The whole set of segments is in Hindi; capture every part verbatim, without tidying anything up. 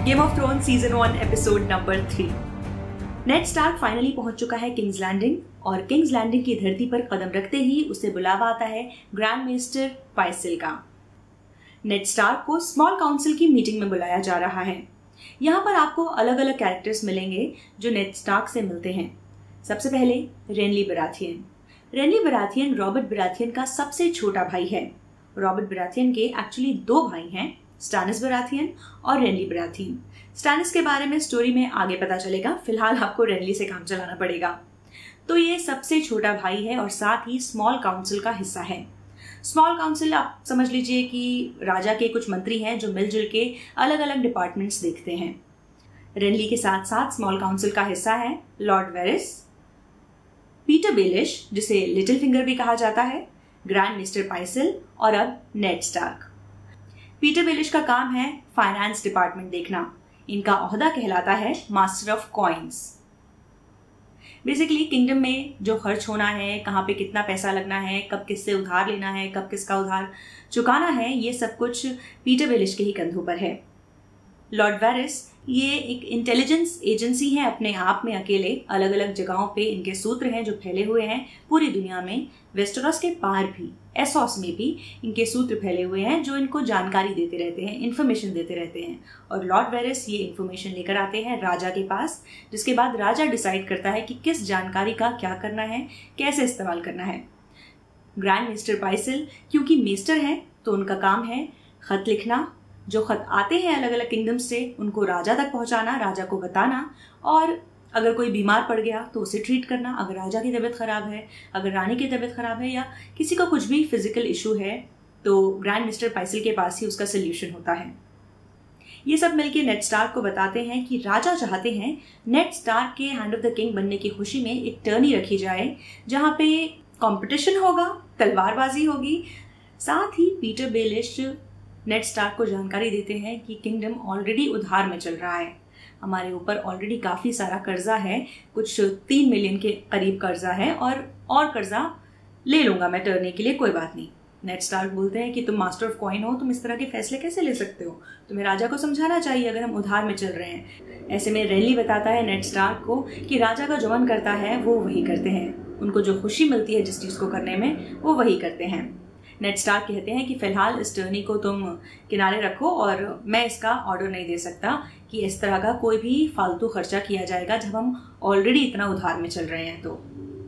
Game of Thrones season one episode number three. Ned Stark finally पहुंच चुका है किंग्स लैंडिंग और किंग्स लैंडिंग की धरती पर कदम रखते ही उसे बुलावा आता है ग्रैंड मेस्टर पाइसिल का। नेड स्टार्क को स्मॉल काउंसिल की मीटिंग में बुलाया जा रहा है। यहाँ पर आपको अलग अलग कैरेक्टर्स मिलेंगे जो नेड स्टार्क से मिलते हैं। सबसे पहले Renly Baratheon. Renly Baratheon Robert Baratheon का सबसे छोटा भाई है। रॉबर्ट बराथियन के एक्चुअली दो भाई हैं, स्टैनिस बराथियन और रेनली बराथियन। स्टैनिस के बारे में स्टोरी में आगे पता चलेगा, फिलहाल आपको रेनली से काम चलाना पड़ेगा। तो ये सबसे छोटा भाई है और साथ ही स्मॉल काउंसिल का हिस्सा है। स्मॉल काउंसिल आप समझ लीजिए कि राजा के कुछ मंत्री हैं जो मिलजुल के अलग अलग डिपार्टमेंट्स देखते हैं। रेनली के साथ साथ स्मॉल काउंसिल का हिस्सा है लॉर्ड वेरिस, पीटर बेलिश जिसे लिटिल फिंगर भी कहा जाता है, ग्रैंड मिस्टर पाइसिल और अब नेड स्टार्क। पीटर बेलिश का काम है फाइनेंस डिपार्टमेंट देखना। इनका ओहदा कहलाता है master of coins. Basically kingdom में जो खर्च होना है, कहाँ पे कितना पैसा लगना है, कब किससे उधार लेना है, कब किसका उधार चुकाना है, ये सब कुछ पीटर बेलिश के ही कंधों पर है। लॉर्ड वेरिस ये एक इंटेलिजेंस एजेंसी है अपने आप में अकेले। अलग अलग जगहों पे इनके सूत्र हैं जो फैले हुए हैं पूरी दुनिया में। वेस्टरॉस के पार भी, एसोस में भी इनके सूत्र फैले हुए हैं जो इनको जानकारी देते रहते हैं, इन्फॉर्मेशन देते रहते हैं। और लॉर्ड वेरिस ये इन्फॉर्मेशन लेकर आते हैं राजा के पास, जिसके बाद राजा डिसाइड करता है कि किस जानकारी का क्या करना है, कैसे इस्तेमाल करना है। ग्रैंड मिस्टर पाइसिल क्योंकि मेस्टर हैं तो उनका काम है खत लिखना। जो खत आते हैं अलग अलग किंगडम से उनको राजा तक पहुंचाना, राजा को बताना, और अगर कोई बीमार पड़ गया तो उसे ट्रीट करना। अगर राजा की तबीयत खराब है, अगर रानी की तबीयत खराब है या किसी का कुछ भी फिजिकल इशू है तो ग्रैंड मिस्टर पाइसिल के पास ही उसका सोल्यूशन होता है। ये सब मिलके नेड स्टार्क को बताते हैं कि राजा चाहते हैं नेड स्टार्क के हैंड ऑफ द किंग बनने की खुशी में एक टर्नी रखी जाए जहाँ पे कंपटीशन होगा, तलवारबाजी होगी। साथ ही पीटर बेलिश नेड स्टार्क को जानकारी देते हैं कि किंगडम ऑलरेडी उधार में चल रहा है, हमारे ऊपर ऑलरेडी काफ़ी सारा कर्जा है, कुछ तीन मिलियन के करीब कर्जा है और और कर्जा ले लूंगा मैं टर्नी के लिए, कोई बात नहीं। नेड स्टार्क बोलते हैं कि तुम मास्टर ऑफ कॉइन हो, तुम इस तरह के फैसले कैसे ले सकते हो, तुम्हें राजा को समझाना चाहिए अगर हम उधार में चल रहे हैं। ऐसे में रेनली बताता है नेड स्टार्क को कि राजा का जो मन करता है वो वही करते हैं, उनको जो खुशी मिलती है जिस चीज़ को करने में वो वही करते हैं। नेड स्टार्क कहते हैं कि फिलहाल इस टर्नी को तुम किनारे रखो और मैं इसका ऑर्डर नहीं दे सकता कि इस तरह का कोई भी फालतू खर्चा किया जाएगा जब हम ऑलरेडी इतना उधार में चल रहे हैं। तो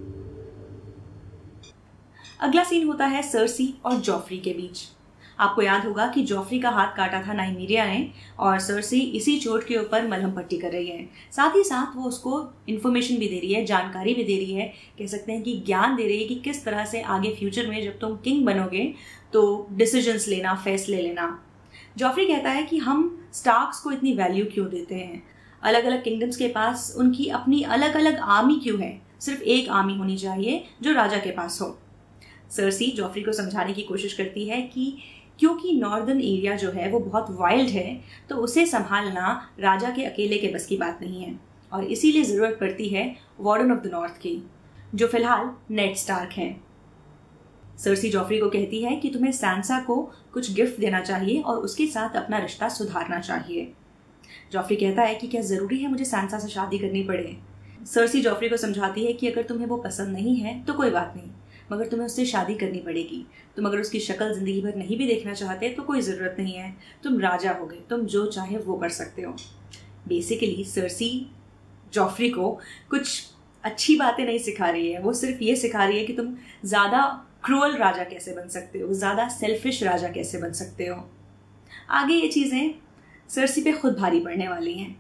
अगला सीन होता है सर्सी और जॉफ्री के बीच। आपको याद होगा कि जॉफ्री का हाथ काटा था नाइमीरिया ने और सर्सी इसी चोट के ऊपर मलहम पट्टी कर रही है। साथ ही साथ वो उसको इन्फॉर्मेशन भी दे रही है, जानकारी भी दे रही है, कह सकते हैं कि ज्ञान दे रही है कि किस तरह से आगे फ्यूचर में जब तुम किंग बनोगे तो डिसीजंस लेना, फैसले लेना। जॉफ्री कहता है कि हम स्टार्क्स को इतनी वैल्यू क्यों देते हैं, अलग अलग किंगडम्स के पास उनकी अपनी अलग अलग आर्मी क्यों है, सिर्फ एक आर्मी होनी चाहिए जो राजा के पास हो। सर्सी जॉफ्री को समझाने की कोशिश करती है कि क्योंकि नॉर्दर्न एरिया जो है वो बहुत वाइल्ड है तो उसे संभालना राजा के अकेले के बस की बात नहीं है और इसीलिए ज़रूरत पड़ती है वार्डन ऑफ द नॉर्थ की, जो फिलहाल नेड स्टार्क हैं। सर्सी जॉफ्री को कहती है कि तुम्हें सैंसा को कुछ गिफ्ट देना चाहिए और उसके साथ अपना रिश्ता सुधारना चाहिए। जॉफ्री कहता है कि क्या ज़रूरी है मुझे सैंसा से शादी करनी पड़े। सर्सी जॉफ्री को समझाती है कि अगर तुम्हें वो पसंद नहीं है तो कोई बात नहीं, मगर तुम्हें उससे शादी करनी पड़ेगी। तुम अगर उसकी शक्ल जिंदगी भर नहीं भी देखना चाहते तो कोई ज़रूरत नहीं है, तुम राजा हो गए, तुम जो चाहे वो कर सकते हो। बेसिकली सर्सी जॉफ्री को कुछ अच्छी बातें नहीं सिखा रही है, वो सिर्फ ये सिखा रही है कि तुम ज़्यादा क्रूअल राजा कैसे बन सकते हो, ज़्यादा सेल्फिश राजा कैसे बन सकते हो। आगे ये चीज़ें सर्सी पे खुद भारी पड़ने वाली हैं।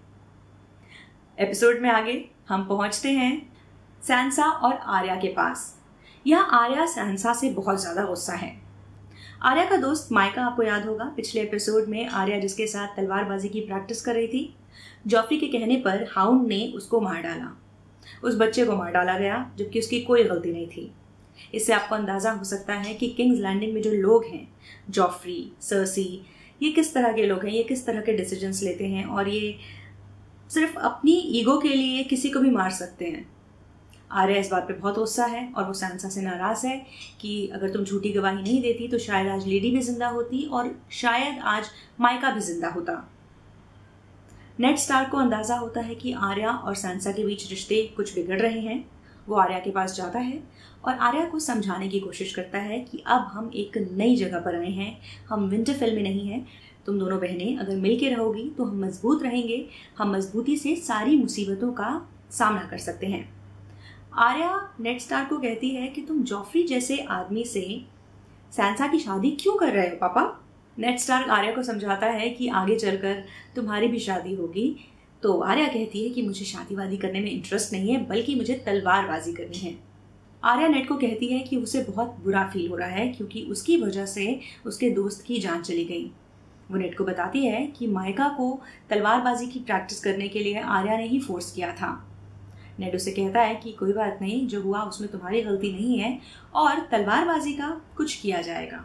एपिसोड में आगे हम पहुँचते हैं सैंसा और आर्या के पास। यहाँ आर्या सैंसा से बहुत ज़्यादा गुस्सा है। आर्या का दोस्त माइका, आपको याद होगा पिछले एपिसोड में आर्या जिसके साथ तलवारबाजी की प्रैक्टिस कर रही थी, जॉफ्री के कहने पर हाउंड ने उसको मार डाला। उस बच्चे को मार डाला गया जबकि उसकी कोई गलती नहीं थी। इससे आपको अंदाज़ा हो सकता है कि किंग्स लैंडिंग में जो लोग हैं, जॉफ्री, सर्सी, ये किस तरह के लोग हैं, ये किस तरह के डिसीजंस लेते हैं और ये सिर्फ अपनी ईगो के लिए किसी को भी मार सकते हैं। आर्या इस बात पे बहुत गुस्सा है और वो सैंसा से नाराज़ है कि अगर तुम झूठी गवाही नहीं देती तो शायद आज लेडी भी जिंदा होती और शायद आज माइका भी जिंदा होता। नेड स्टार्क को अंदाजा होता है कि आर्या और सैंसा के बीच रिश्ते कुछ बिगड़ रहे हैं। वो आर्या के पास जाता है और आर्या को समझाने की कोशिश करता है कि अब हम एक नई जगह पर आए हैं, हम विंटरफेल में नहीं हैं। तुम दोनों बहनें अगर मिल के रहोगी तो हम मजबूत रहेंगे, हम मजबूती से सारी मुसीबतों का सामना कर सकते हैं। आर्या नेड स्टार्क को कहती है कि तुम जॉफ्री जैसे आदमी से सैंसा की शादी क्यों कर रहे हो पापा। नेड स्टार्क आर्या को समझाता है कि आगे चलकर तुम्हारी भी शादी होगी। तो आर्या कहती है कि मुझे शादी वादी करने में इंटरेस्ट नहीं है, बल्कि मुझे तलवारबाजी करनी है। आर्या नेड को कहती है कि उसे बहुत बुरा फील हो रहा है क्योंकि उसकी वजह से उसके दोस्त की जान चली गई। वो नेड को बताती है कि माइका को तलवारबाजी की प्रैक्टिस करने के लिए आर्या ने ही फोर्स किया था। नेड उसे कहता है कि कोई बात नहीं, जो हुआ उसमें तुम्हारी गलती नहीं है और तलवारबाजी का कुछ किया जाएगा।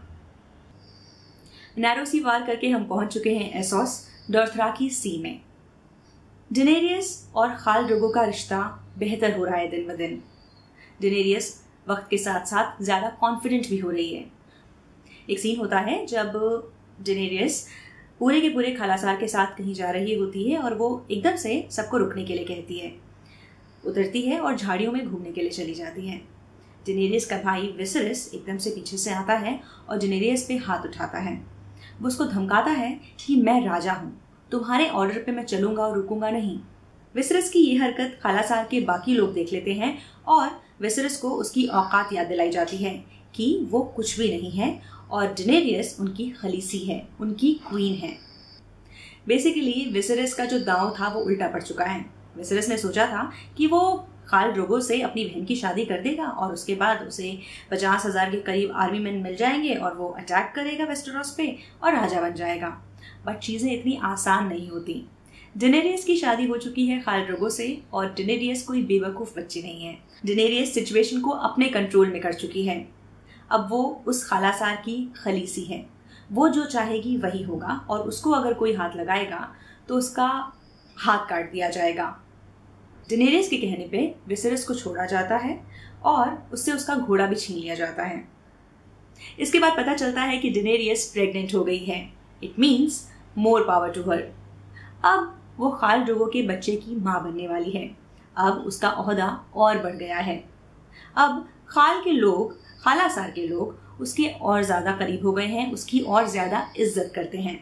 नैरो सी वार करके हम पहुंच चुके हैं एसोस डोर्थराकी सी में। डेनेरियस और खाल ड्रोगो का रिश्ता बेहतर हो रहा है दिन ब दिन। डेनेरियस वक्त के साथ साथ ज़्यादा कॉन्फिडेंट भी हो रही है। एक सीन होता है जब डेनेरियस पूरे के पूरे खालासार के साथ कहीं जा रही होती है और वो एकदम से सबको रुकने के लिए कहती है, उतरती है और झाड़ियों में घूमने के लिए चली जाती है। डेनेरियस का भाई विसेरिस एकदम से पीछे से आता है और डेनेरियस पे हाथ उठाता है। वो उसको धमकाता है कि मैं राजा हूँ, तुम्हारे ऑर्डर पे मैं चलूंगा और रुकूंगा नहीं। विसेरिस की ये हरकत खालासार के बाकी लोग देख लेते हैं और विसेरिस को उसकी औकात याद दिलाई जाती है कि वो कुछ भी नहीं है और डेनेरियस उनकी खलीसी है, उनकी क्वीन है। बेसिकली विसेरिस का जो दांव था वो उल्टा पड़ चुका है। विसेरिस ने सोचा था कि वो खाल ड्रोगो से अपनी बहन की शादी कर देगा और उसके बाद उसे पचास हजार के करीब आर्मी मैन मिल जाएंगे और वो अटैक करेगा वेस्टेरोस पे और राजा बन जाएगा। बट चीज़ें इतनी आसान नहीं होती। डेनेरियस की शादी हो चुकी है खाल ड्रोगो से और डेनेरियस कोई बेवकूफ़ बच्ची नहीं है। डेनेरियस सिचुएशन को अपने कंट्रोल में कर चुकी है। अब वो उस खालासार की खलीसी है। वो जो चाहेगी वही होगा और उसको अगर कोई हाथ लगाएगा तो उसका हाथ काट दिया जाएगा। डेनेरियस के कहने पे विसेरिस को छोड़ा जाता है और उससे उसका घोड़ा भी छीन लिया जाता है। इसके बाद पता चलता है कि डेनेरियस प्रेग्नेंट हो गई है। It means more power to her. अब वो खाल ड्रोगो के बच्चे की माँ बनने वाली है। अब उसका ओहदा और बढ़ गया है। अब खाल के लोग, खालासार के लोग उसके और ज़्यादा करीब हो गए हैं, उसकी और ज़्यादा इज्जत करते हैं।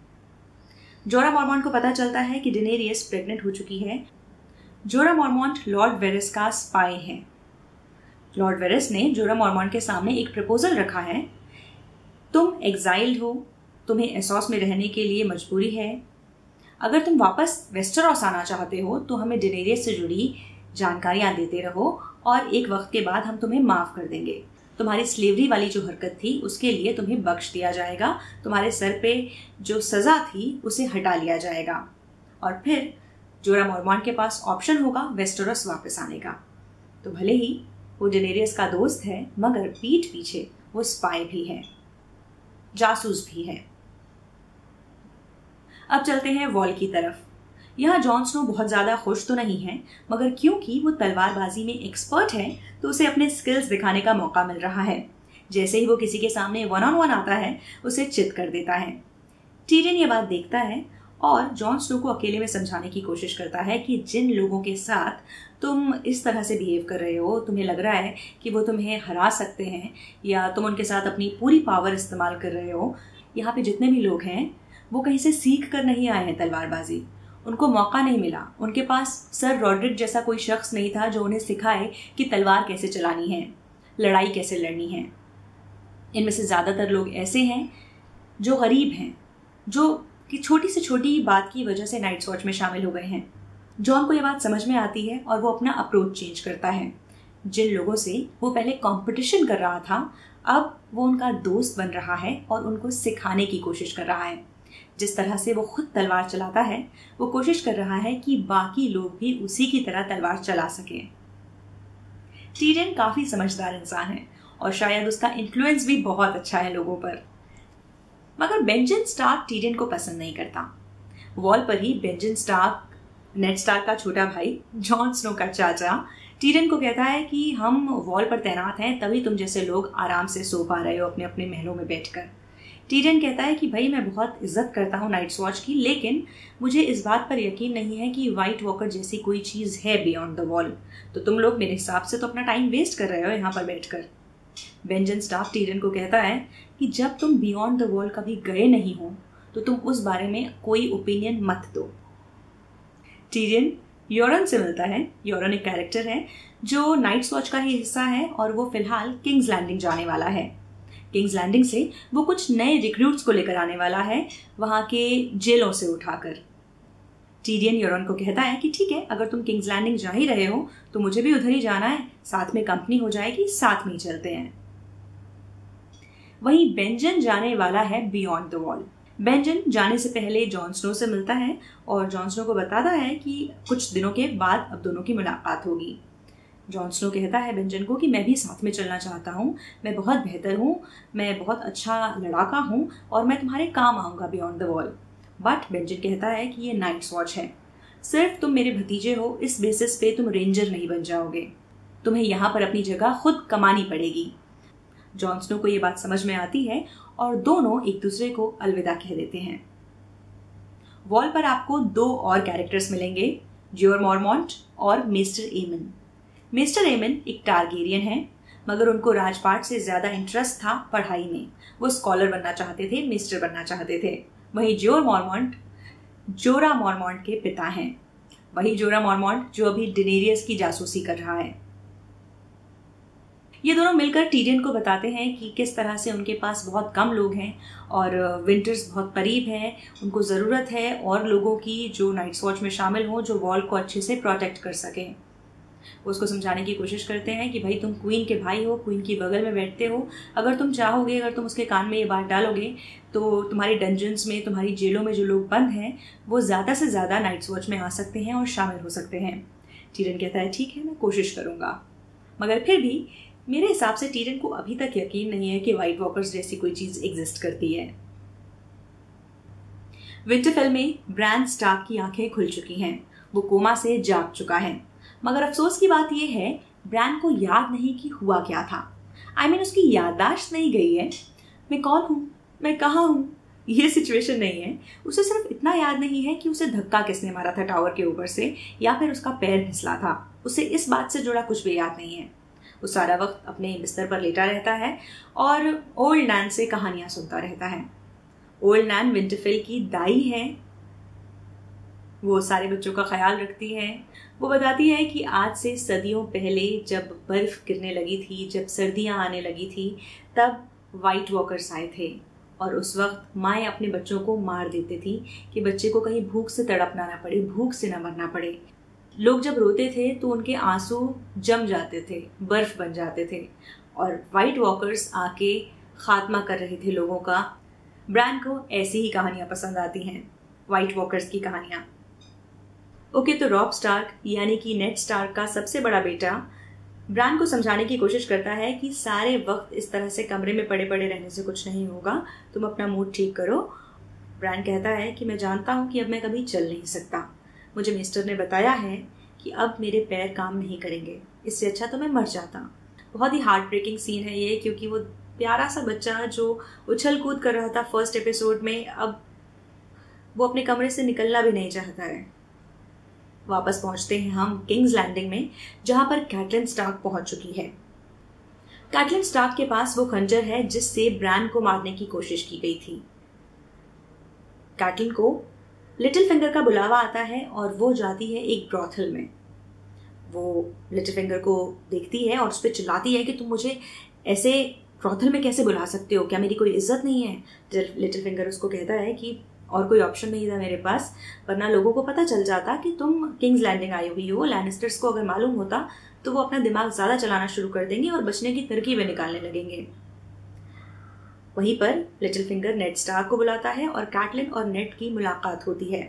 जोरा मॉर्मॉन्ट को पता चलता है कि डेनेरियस प्रेग्नेंट हो चुकी है। जोरा मॉर्मॉन्ट लॉर्ड वेरिस का स्पाई है। लॉर्ड वेरिस ने जोरा मॉर्मॉन्ट के सामने एक प्रपोजल रखा है, तुम एग्जाइल्ड हो, तुम्हें एसोस में रहने के लिए मजबूरी है, अगर तुम वापस वेस्टेरोस आना चाहते हो तो हमें डेनेरियस से जुड़ी जानकारियां देते रहो और एक वक्त के बाद हम तुम्हें माफ कर देंगे। तुम्हारी स्लेवरी वाली जो हरकत थी उसके लिए तुम्हें बख्श दिया जाएगा, तुम्हारे सर पे जो सजा थी उसे हटा लिया जाएगा और फिर जोरा मॉर्मॉन्ट के पास ऑप्शन होगा वेस्टेरोस वापस आने का। तो भले ही वो डेनेरियस का दोस्त है मगर पीठ पीछे वो स्पाई भी है, जासूस भी है। अब चलते हैं वॉल की तरफ। यहाँ जॉन स्नो बहुत ज़्यादा खुश तो नहीं है मगर क्योंकि वो तलवारबाजी में एक्सपर्ट है तो उसे अपने स्किल्स दिखाने का मौका मिल रहा है। जैसे ही वो किसी के सामने वन ऑन वन आता है उसे चित कर देता है। टीरियन ये बात देखता है और जॉन स्नो को अकेले में समझाने की कोशिश करता है कि जिन लोगों के साथ तुम इस तरह से बिहेव कर रहे हो, तुम्हें लग रहा है कि वो तुम्हें हरा सकते हैं या तुम उनके साथ अपनी पूरी पावर इस्तेमाल कर रहे हो, यहाँ पे जितने भी लोग हैं वो कहीं से सीख कर नहीं आए हैं तलवारबाजी। उनको मौका नहीं मिला, उनके पास सर रॉड्रिक जैसा कोई शख्स नहीं था जो उन्हें सिखाए कि तलवार कैसे चलानी है, लड़ाई कैसे लड़नी है। इनमें से ज़्यादातर लोग ऐसे हैं जो गरीब हैं, जो कि छोटी से छोटी बात की वजह से नाइट्स वॉच में शामिल हो गए हैं। जॉन को ये बात समझ में आती है और वो अपना अप्रोच चेंज करता है। जिन लोगों से वो पहले कंपटीशन कर रहा था अब वो उनका दोस्त बन रहा है और उनको सिखाने की कोशिश कर रहा है। जिस तरह से वो खुद तलवार चलाता है वो कोशिश कर रहा है कि बाकी लोग भी उसी की तरह तलवार चला सकें। टीरियन काफ़ी समझदार इंसान है और शायद उसका इन्फ्लुएंस भी बहुत अच्छा है लोगों पर। मगर बेंजन स्टार्क टीरियन को पसंद नहीं करता। वॉल पर ही बेंजन स्टार्क, नेड स्टार्क का छोटा भाई, जॉन स्नो का चाचा, टीरियन को कहता है कि हम वॉल पर तैनात हैं तभी तुम जैसे लोग आराम से सो पा रहे हो अपने अपने महलों में बैठकर। टीरियन कहता है कि भाई मैं बहुत इज्जत करता हूँ नाइट्स वॉच की, लेकिन मुझे इस बात पर यकीन नहीं है कि वाइट वॉकर जैसी कोई चीज़ है बियॉन्ड द वॉल। तो तुम लोग मेरे हिसाब से तो अपना टाइम वेस्ट कर रहे हो यहाँ पर बैठकर। बेंजन स्टार्क टीरियन को कहता है कि जब तुम बियॉन्ड द वॉल कभी गए नहीं हो तो तुम उस बारे में कोई ओपिनियन मत दो। टीरियन योरन से मिलता है। योरन एक कैरेक्टर है जो नाइट्स वॉच का ही हिस्सा है और वो फिलहाल किंग्स लैंडिंग जाने वाला है। किंग्स लैंडिंग से वो कुछ नए रिक्रूट्स को लेकर आने वाला है, वहां के जेलों से उठाकर। टीरियन योरन को कहता है कि ठीक है, अगर तुम किंग्स लैंडिंग जा ही रहे हो तो मुझे भी उधर ही जाना है, साथ में कंपनी हो जाएगी, साथ में ही चलते हैं। वहीं बेंजन जाने वाला है बियॉन्ड द वॉल। बेंजन जाने से पहले जॉन स्नो से मिलता है और जॉन स्नो को बताता है कि कुछ दिनों के बाद अब दोनों की मुलाकात होगी। जॉन स्नो कहता है बेंजन को कि मैं भी साथ में चलना चाहता हूँ, मैं बहुत बेहतर हूँ, मैं बहुत अच्छा लड़ाका हूँ और मैं तुम्हारे काम आऊँगा beyond the wall. But Benjen कहता है कि ये नाइट्स वॉच है, सिर्फ तुम मेरे भतीजे हो, इस बेसिस पे तुम रेंजर नहीं बन जाओगे, तुम्हें यहाँ पर अपनी जगह खुद कमानी पड़ेगी। जॉन स्नो को ये बात समझ में आती है और दोनों एक दूसरे को अलविदा कह देते हैं। वॉल पर आपको दो और कैरेक्टर्स मिलेंगे, ज्योर मॉर्मॉन्ट और मेस्टर एमन। मेस्टर एमन एक टारगेरियन है, मगर उनको राजपाट से ज्यादा इंटरेस्ट था पढ़ाई में। वो स्कॉलर बनना चाहते थे, मेस्टर बनना चाहते थे। वहीं ज्योर मॉर्मॉन्ट जोरा मॉर्मॉन्ट के पिता हैं। वही जोरा मॉर्मॉन्ट जो अभी डेनेरियस की जासूसी कर रहा है। ये दोनों मिलकर टीरियन को बताते हैं कि किस तरह से उनके पास बहुत कम लोग हैं और विंटर्स बहुत करीब है, उनको ज़रूरत है और लोगों की जो नाइट्स वॉच में शामिल हों, जो वॉल को अच्छे से प्रोटेक्ट कर सकें। वो उसको समझाने की कोशिश करते हैं कि भाई तुम क्वीन के भाई हो, क्वीन की बगल में बैठते हो, अगर तुम चाहोगे, अगर तुम उसके कान में ये बात डालोगे तो तुम्हारे डंजन्स में, तुम्हारी जेलों में जो लोग बंद हैं वो ज़्यादा से ज़्यादा नाइट्स वॉच में आ सकते हैं और शामिल हो सकते हैं। टीरियन कहता है ठीक है, मैं कोशिश करूँगा। मगर फिर भी मेरे हिसाब से टीरियन को अभी तक यकीन नहीं है कि वाइट वॉकर्स जैसी कोई चीज़ एग्जिस्ट करती है। विंटरफेल में ब्रान स्टार्क की आंखें खुल चुकी हैं, वो कोमा से जाग चुका है। मगर अफसोस की बात यह है ब्रान को याद नहीं कि हुआ क्या था। आई I मीन mean, उसकी याददाश्त नहीं गई है। मैं कौन हूँ, मैं कहाँ हूँ, ये सिचुएशन नहीं है। उसे सिर्फ इतना याद नहीं है कि उसे धक्का किसने मारा था टावर के ऊपर से या फिर उसका पैर फिसला था। उसे इस बात से जुड़ा कुछ भी याद नहीं है। वो सारा वक्त अपने बिस्तर पर लेटा रहता है और ओल्ड नैन से कहानियां सुनता रहता है। ओल्ड नैन विंटरफेल की दाई है, वो सारे बच्चों का ख्याल रखती है। वो बताती है कि आज से सदियों पहले जब बर्फ गिरने लगी थी, जब सर्दियां आने लगी थी, तब वाइट वॉकर्स आए थे और उस वक्त माएँ अपने बच्चों को मार देती थी कि बच्चे को कहीं भूख से तड़पना ना पड़े, भूख से ना मरना पड़े। लोग जब रोते थे तो उनके आंसू जम जाते थे, बर्फ बन जाते थे और वाइट वॉकर्स आके खात्मा कर रहे थे लोगों का। ब्रान को ऐसी ही कहानियां पसंद आती हैं, वाइट वॉकर्स की कहानियां। ओके, तो रॉब स्टार्क यानी कि नेड स्टार्क का सबसे बड़ा बेटा ब्रान को समझाने की कोशिश करता है कि सारे वक्त इस तरह से कमरे में पड़े पड़े रहने से कुछ नहीं होगा, तुम अपना मूड ठीक करो। ब्रान कहता है कि मैं जानता हूँ कि अब मैं कभी चल नहीं सकता, मुझे मिस्टर ने बताया है कि अब मेरे पैर काम नहीं करेंगे, इससे अच्छा तो मैं मर जाता। बहुत ही हार्ट ब्रेकिंग सीन है ये, क्योंकि वो प्यारा सा बच्चा जो उछल कूद कर रहा था फर्स्ट एपिसोड में, अब वो अपने कमरे से निकलना भी नहीं चाहता है। वापस पहुंचते हैं हम किंग्स लैंडिंग में, जहां पर कैटलिन स्टार्क पहुंच चुकी है। कैटलिन स्टार्क के पास वो खंजर है जिससे ब्रान को मारने की कोशिश की गई थी। कैटलिन को लिटिल फिंगर का बुलावा आता है और वो जाती है एक ब्रॉथल में। वो लिटिल फिंगर को देखती है और उस पर चिल्लाती है कि तुम मुझे ऐसे ब्रॉथल में कैसे बुला सकते हो, क्या मेरी कोई इज्जत नहीं है। लिटिल फिंगर उसको कहता है कि और कोई ऑप्शन नहीं था मेरे पास, वरना लोगों को पता चल जाता कि तुम किंग्स लैंडिंग आई हुई हो। लैनिस्टर्स को अगर मालूम होता तो वो अपना दिमाग ज्यादा चलाना शुरू कर देंगे और बचने की तरकीबें निकालने लगेंगे। वहीं पर लिटिल फिंगर नेड स्टार्क को बुलाता है और कैटलिन और नेड की मुलाकात होती है।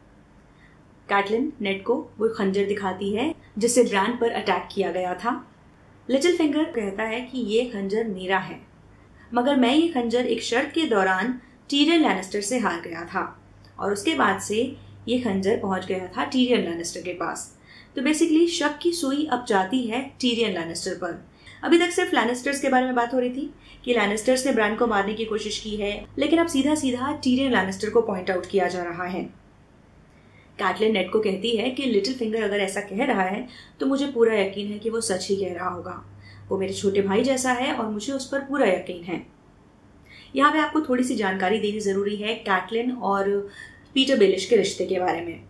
कैटलिन नेड को वो खंजर दिखाती है जिससे ब्रान पर अटैक किया गया था। लिटिल फिंगर कहता है कि ये खंजर मेरा है, मगर मैं ये खंजर एक शर्त के दौरान टीरियन लैनिस्टर से हार गया था और उसके बाद से ये खंजर पहुंच गया था टीरियन लैनिस्टर के पास। तो बेसिकली शक की सुई अब जाती है टीरियन लैनिस्टर पर। अभी तक सिर्फ लैनिस्टर्स के बारे में बात हो रही थी कि लैनिस्टर्स ने ब्रांड को मारने की कोशिश की है, लेकिन अब सीधा सीधा टीरियन लैनिस्टर को पॉइंट आउट किया जा रहा है। कैटलिन नेड को कहती है कि लिटिल फिंगर अगर ऐसा कह रहा है तो मुझे पूरा यकीन है कि वो सच ही कह रहा होगा। वो मेरे छोटे भाई जैसा है और मुझे उस पर पूरा यकीन है। यहाँ पे आपको थोड़ी सी जानकारी देनी जरूरी है कैटलिन और पीटर बेलिश के रिश्ते के बारे में।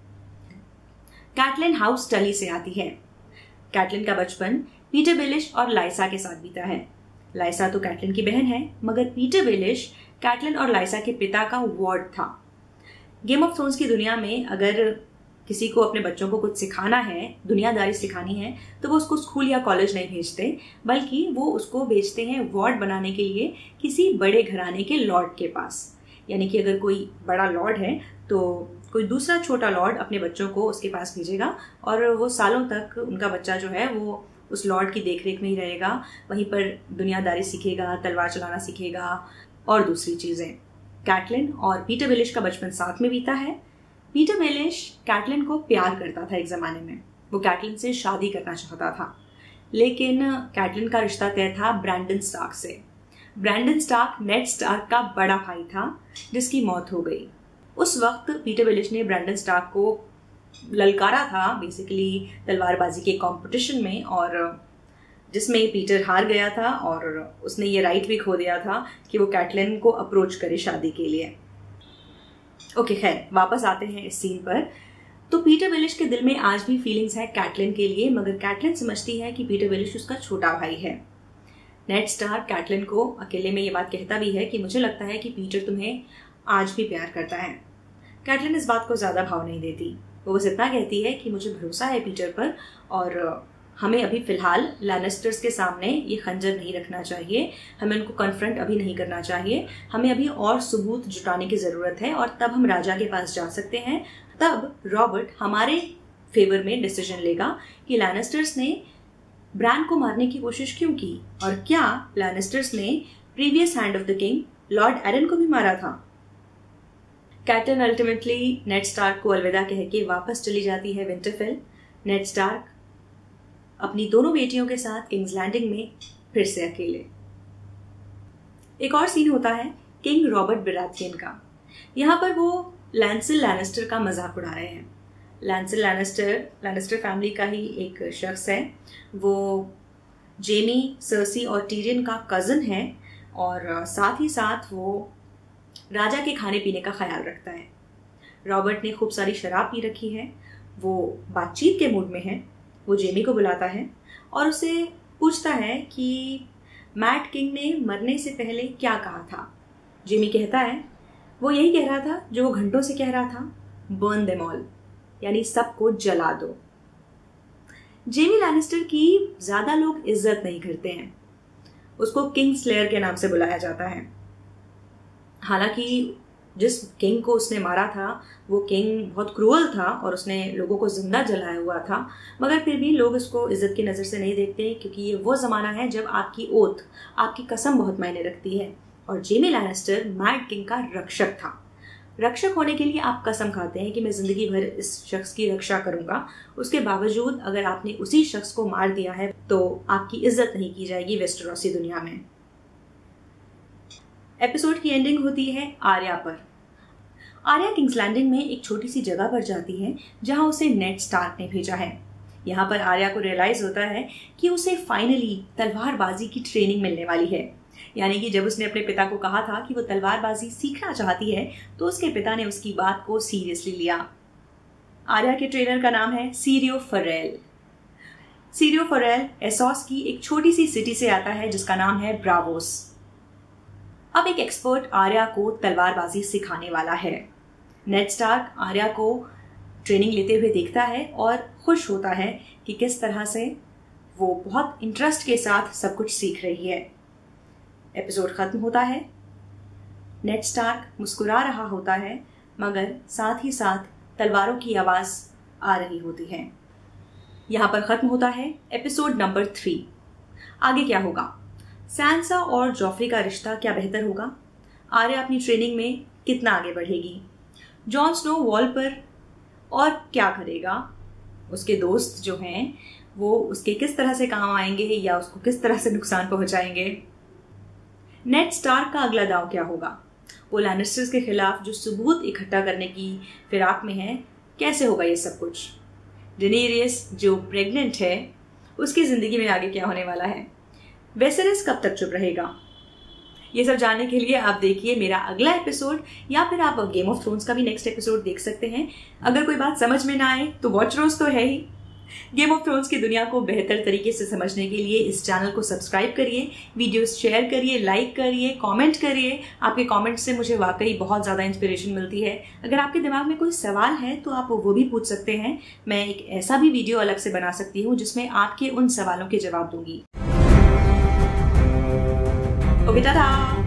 कैटलिन हाउस टली से आती है। कैटलिन का बचपन पीटर बेलिश और लाइसा के साथ बीता है। लाइसा तो कैटलिन की बहन है, मगर पीटर बेलिश कैटलिन और लाइसा के पिता का वार्ड था। गेम ऑफ थ्रोन्स की दुनिया में अगर किसी को अपने बच्चों को कुछ सिखाना है, दुनियादारी सिखानी है, तो वो उसको स्कूल या कॉलेज नहीं भेजते, बल्कि वो उसको भेजते हैं वार्ड बनाने के लिए किसी बड़े घराने के लॉर्ड के पास। यानी कि अगर कोई बड़ा लॉर्ड है तो कोई दूसरा छोटा लॉर्ड अपने बच्चों को उसके पास भेजेगा और वो सालों तक उनका बच्चा जो है वो उस लॉर्ड की देखरेख में ही रहेगा, वहीं पर दुनियादारी सीखेगा, तलवार चलाना सीखेगा और दूसरी चीज़ें। कैटलिन और पीटर बेलिश का बचपन साथ में बीता है। पीटर बेलिश कैटलिन को प्यार करता था एक ज़माने में, वो कैटलिन से शादी करना चाहता था, लेकिन कैटलिन का रिश्ता तय था ब्रैंडन स्टार्क से। ब्रैंडन स्टार्क नेड स्टार्क का बड़ा भाई था जिसकी मौत हो गई। उस वक्त पीटर बेलिश ने ब्रैंडन स्टार्क को ललकारा था बेसिकली तलवारबाजी के कंपटीशन में, और जिसमें पीटर हार गया था और उसने ये राइट भी खो दिया था कि वो कैटलिन को अप्रोच करे शादी के लिए। ओके खैर, वापस आते हैं इस सीन पर। तो पीटर बेलिश के दिल में आज भी फीलिंग्स है कैटलिन के लिए, मगर कैटलिन समझती है कि पीटर बेलिश उसका छोटा भाई है। नेड स्टार्क कैटलिन को अकेले में ये बात कहता भी है कि मुझे लगता है कि पीटर तुम्हें आज भी प्यार करता है। कैटलिन इस बात को ज्यादा भाव नहीं देती, वो बस इतना कहती है कि मुझे भरोसा है पीटर पर और हमें अभी फिलहाल लैनिस्टर्स के सामने ये खंजर नहीं रखना चाहिए, हमें उनको कन्फ्रंट अभी नहीं करना चाहिए, हमें अभी और सबूत जुटाने की जरूरत है और तब हम राजा के पास जा सकते हैं। तब रॉबर्ट हमारे फेवर में डिसीजन लेगा कि लैनिस्टर्स ने ब्रांड को मारने की कोशिश क्यों की और क्या लैनिस्टर्स ने previous hand of the king Lord Arryn को भी मारा था। कैटलिन अल्टीमेटली नेड स्टार्क को अलविदा कह के वापस चली जाती है विंटरफेल। नेड स्टार्क अपनी दोनों बेटियों के साथ किंग्स लैंडिंग में फिर से अकेले। एक और सीन होता है किंग रॉबर्ट बराथियन का। यहाँ पर वो लैंसिल लैनिस्टर का मजाक उड़ा रहे हैं। लैंसिल लैनिस्टर लैनिस्टर फैमिली का ही एक शख्स है। वो जेमी, सर्सी और टीरियन का कजन है और साथ ही साथ वो राजा के खाने पीने का ख्याल रखता है। रॉबर्ट ने खूब सारी शराब पी रखी है, वो बातचीत के मूड में है। वो जेमी को बुलाता है और उसे पूछता है कि मैट किंग ने मरने से पहले क्या कहा था। जेमी कहता है वो यही कह रहा था जो वो घंटों से कह रहा था, बर्न देम ऑल, यानी सबको जला दो। जेमी लैनिस्टर की ज्यादा लोग इज्जत नहीं करते हैं, उसको किंग स्लेयर के नाम से बुलाया जाता है। हालांकि जिस किंग को उसने मारा था वो किंग बहुत क्रूअल था और उसने लोगों को जिंदा जलाया हुआ था, मगर फिर भी लोग उसको इज्जत की नज़र से नहीं देखते, क्योंकि ये वो ज़माना है जब आपकी ओथ, आपकी कसम बहुत मायने रखती है। और जेमी लैनिस्टर मैड किंग का रक्षक था। रक्षक होने के लिए आप कसम खाते हैं कि मैं ज़िंदगी भर इस शख्स की रक्षा करूंगा, उसके बावजूद अगर आपने उसी शख्स को मार दिया है तो आपकी इज्जत नहीं की जाएगी वेस्टरोसी दुनिया में। एपिसोड की एंडिंग होती है आर्या पर। आर्या किंग्स लैंडिंग में एक छोटी सी जगह पर जाती है जहां उसे नेड स्टार्क ने भेजा है। यहाँ पर आर्या को रियलाइज होता है कि उसे फाइनली तलवारबाजी की ट्रेनिंग मिलने वाली है। यानी कि जब उसने अपने पिता को कहा था कि वो तलवारबाजी सीखना चाहती है तो उसके पिता ने उसकी बात को सीरियसली लिया। आर्या के ट्रेनर का नाम है Syrio Forel. Syrio Forel Essos की एक छोटी सी सिटी से आता है जिसका नाम है ब्रावोस। अब एक एक्सपर्ट आर्या को तलवारबाजी सिखाने वाला है। नेड स्टार्क आर्या को ट्रेनिंग लेते हुए देखता है और खुश होता है कि किस तरह से वो बहुत इंटरेस्ट के साथ सब कुछ सीख रही है। एपिसोड खत्म होता है, नेड स्टार्क मुस्कुरा रहा होता है, मगर साथ ही साथ तलवारों की आवाज आ रही होती है। यहाँ पर खत्म होता है एपिसोड नंबर थ्री। आगे क्या होगा? सैंसा और जॉफ्री का रिश्ता क्या बेहतर होगा? आर्या अपनी ट्रेनिंग में कितना आगे बढ़ेगी? जॉन स्नो वॉल पर और क्या करेगा? उसके दोस्त जो हैं वो उसके किस तरह से काम आएंगे या उसको किस तरह से नुकसान पहुंचाएंगे। नेड स्टार्क का अगला दांव क्या होगा? वो लैनिस्टर्स के खिलाफ जो सबूत इकट्ठा करने की फिराक में है, कैसे होगा ये सब कुछ? डेनेरियस जो प्रेग्नेंट है, उसकी जिंदगी में आगे क्या होने वाला है? वेसेरिस कब तक चुप रहेगा? ये सब जानने के लिए आप देखिए मेरा अगला एपिसोड, या फिर आप गेम ऑफ थ्रोन्स का भी नेक्स्ट एपिसोड देख सकते हैं। अगर कोई बात समझ में ना आए तो वॉच रोज तो है ही। गेम ऑफ थ्रोन्स की दुनिया को बेहतर तरीके से समझने के लिए इस चैनल को सब्सक्राइब करिए, वीडियोस शेयर करिए, लाइक करिए, कमेंट करिए। आपके कमेंट्स से मुझे वाकई बहुत ज़्यादा इंस्पिरेशन मिलती है। अगर आपके दिमाग में कोई सवाल है तो आप वो भी पूछ सकते हैं। मैं एक ऐसा भी वीडियो अलग से बना सकती हूँ जिसमें आपके उन सवालों के जवाब दूंगी। ओके, टाटा।